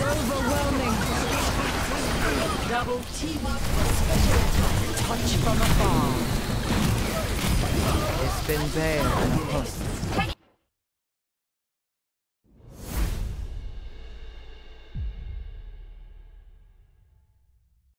Overwhelming. Double team. Touch from afar. It's been bare and a husk.